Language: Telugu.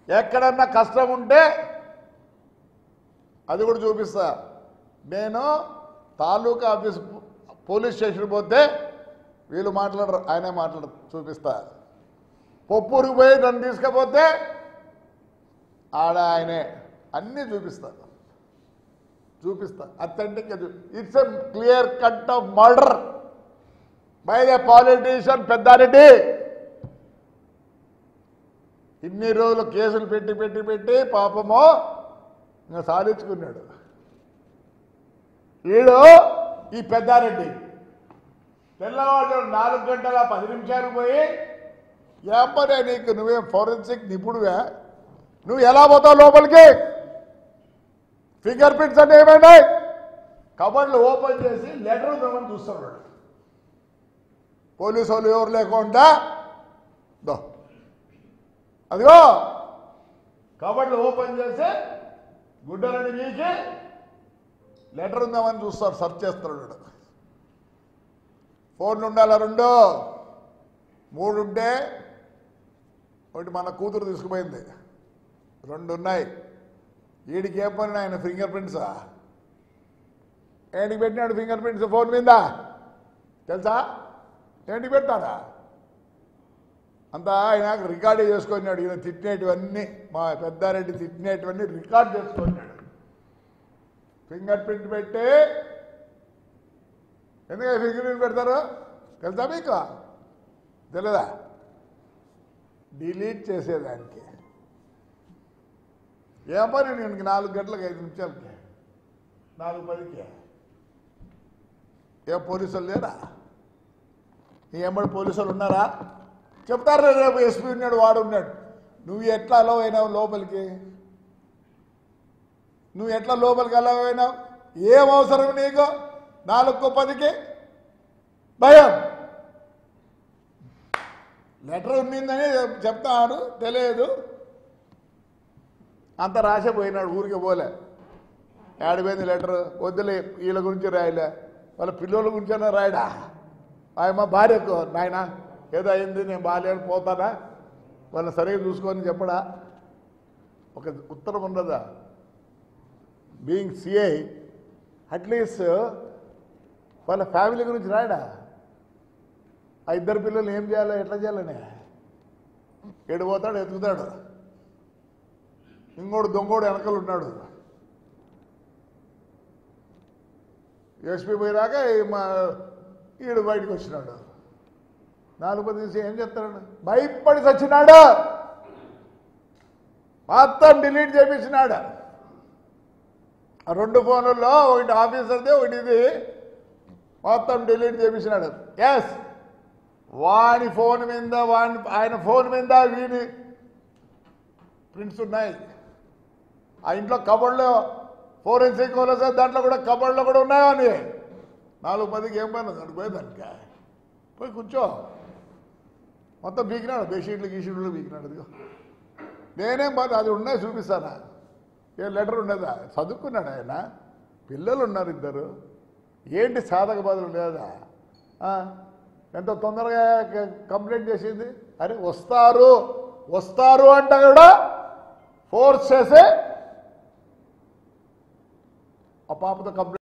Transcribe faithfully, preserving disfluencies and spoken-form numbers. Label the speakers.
Speaker 1: ఎక్కడన్నా కష్టం ఉంటే అది కూడా చూపిస్తా. నేను తాలూకా ఆఫీస్ పోలీస్ స్టేషన్ పోతే వీళ్ళు మాట్లాడరు, ఆయనే మాట్లాడరు, చూపిస్తా. పొప్పూరికి పోయి నన్ను తీసుకపోతే ఆడ ఆయనే అన్నీ చూపిస్తా చూపిస్తా అథెంటిక్గా. It's a clear cut of murder by the politician Peddareddy. ఇన్ని రోజులు కేసులు పెట్టి పెట్టి పెట్టి పాపమో ఇంకా సాధించుకున్నాడు వీడు. ఈ పెద్దారెడ్డి తెల్లవారు నాలుగు గంటల పది నిమిషాలు పోయి ఏమరే నీకు నువ్వేం ఫోరెన్సిక్ నిపుణువే, నువ్వు ఎలా పోతావు లోపలికి? ఫింగర్ ప్రింట్స్ అంటే ఏమైనా కబర్లు ఓపెన్ చేసి లెటర్ ఉందామని చూస్తున్నాడు. పోలీసు వాళ్ళు ఎవరు లేకుండా దో అదిగో కబర్లు ఓపెన్ చేసి గుడ్డలని వీకి లెటర్ ఉందామని చూస్తారు, సెర్చ్ చేస్తున్నాడు. ఫోన్లు ఉండాలా రెండు మూడు ఉంటే ఒకటి మన కూతురు తీసుకుపోయింది, రెండు ఉన్నాయి. వీడికి ఏం పని ఆయన ఫింగర్ ప్రింట్సా? ఏంటికి పెట్టినాడు ఫింగర్ ప్రింట్స్ ఫోన్ మీద తెలుసా? ఏంటికి పెట్టాడా? అంతా ఆయన రికార్డ్ చేసుకున్నాడు. ఈయన తిట్టినటువన్నీ, మా పెద్దారెడ్డి తిట్టినటువన్నీ రికార్డ్ చేసుకున్నాడు. ఫింగర్ ప్రింట్ పెట్టి ఎందుకంటే ఫింగర్ ప్రింట్ పెడతారు తెలుసా మీకు? తెలియదా? డిలీట్ చేసేదానికి. ఏమో నేను నాలుగు గంటలకు ఐదు నిమిషాలకి నాలుగు పదికి ఏ పోలీసులు లేరా? నీ ఎంబడి పోలీసులు ఉన్నారా? చెప్తారు రేపు ఎస్పీ ఉన్నాడు వాడు ఉన్నాడు. నువ్వు ఎట్లా అలవ్ అయినావు లోపలికి? నువ్వు ఎట్లా లోపలికి అలవ్ అయినావు? ఏం అవసరం నీకు నాలుగు పదికి? భయం. లెటర్ ఉన్నిందని చెప్తాడు, తెలియదు. అంత రాసిపోయినాడు, ఊరికి పోలే. ఏడిపోయింది లెటర్? వద్దులే, వీళ్ళ గురించి రాయలే, వాళ్ళ పిల్లల గురించైనా రాయడా? ఆయమ్మ భార్యకు నాయన ఏదో అయింది నేను బాగాలేని పోతానా, వాళ్ళని సరిగ్గా చూసుకొని చెప్పడా? ఒక ఉత్తరం ఉండదా? బీయింగ్ సిఐ అట్లీస్ట్ వాళ్ళ ఫ్యామిలీ గురించి రాయడా? ఆ ఇద్దరు పిల్లలు ఏం చేయాలో ఎట్లా చేయాలని ఏడిపోతాడు, ఎత్తుకుతాడు. ఇంకోడు దొంగోడు వెనకలు ఉన్నాడు. ఎస్పీ పోయినాక మా ఈడు బయటకు వచ్చినాడు. నాలుగు పది తీసి ఏం చెప్తాడు? భయపడి చచ్చినాడు, మొత్తం డిలీట్ చేయించినాడు. రెండు ఫోన్లలో ఒకటి ఆఫీసర్ది ఒకటి ఇది మొత్తం డిలీట్ చేయించినాడు. ఎస్, వాని ఫోన్ మీద వాని ఆయన ఫోన్ మీద వీని ప్రింట్స్ ఉన్నాయి. ఆ ఇంట్లో కబోర్డ్లో ఫోరెన్సిక్ వాళ్ళ దాంట్లో కూడా కబోర్డ్లో కూడా ఉన్నాయో అని. నాలుగు పదికి ఏం పని అటు పోయేదానిక పోయి కూర్చో. మొత్తం బీకినాడు, బెడ్షీట్లు గీషీట్లు బీకినాడు. అదిగో నేనేం బాధ అది ఉన్నాయి చూపిస్తానా? ఏ లెటర్ ఉండదా? చదువుకున్నాడు ఆయన, పిల్లలు ఉన్నారు ఇద్దరు. ఏంటి సాధక బాధలు లేదా? ఎంత తొందరగా కంప్లైంట్ చేసింది? అరే వస్తారు వస్తారు అంటే కూడా ఫోర్స్ చేసి ఆ పాపతో కంప్లైంట్